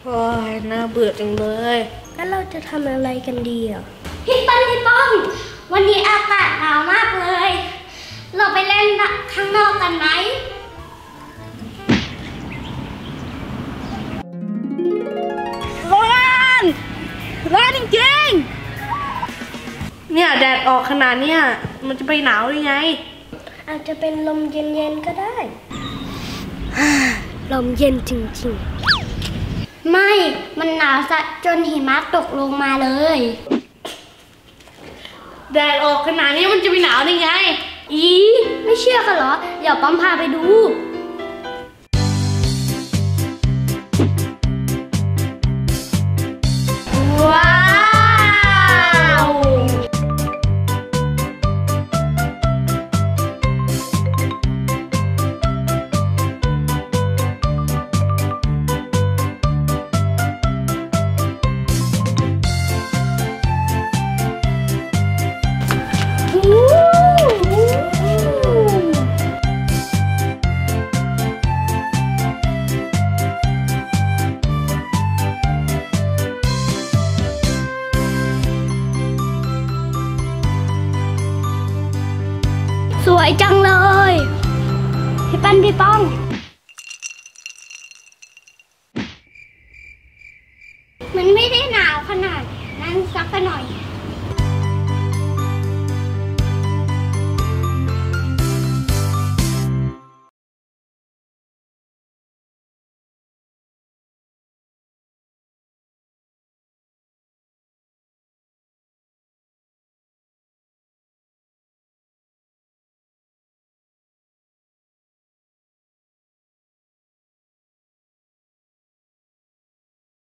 โอ้ยน่าเบื่อจังเลยแล้วเราจะทำอะไรกันดีอ่ะพี่ป้องวันนี้อากาศหนาวมากเลยเราไปเล่นข้างนอกกันไหมร้อนจริงๆเนี่ยแดดออกขนาดเนี้ยมันจะไปหนาวได้ไงอาจจะเป็นลมเย็นๆก็ได้ลมเย็นจริงๆไม่มันหนาวซะจนหิมะตกลงมาเลยแดดออกขนาดนี้มันจะไปหนาวได้ไงไม่เชื่อกันเหรอเดี๋ยวปั๊มพาไปดูว้าวสวยจังเลยพี่ป้องมันไม่ได้หนาวขนาดนั้นสักหน่อย